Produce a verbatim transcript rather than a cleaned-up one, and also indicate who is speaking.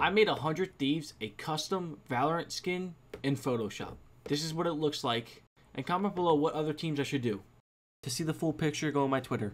Speaker 1: I made one hundred Thieves a custom Valorant skin in Photoshop. This is what it looks like. And comment below what other teams I should do. To see the full picture, go on my Twitter.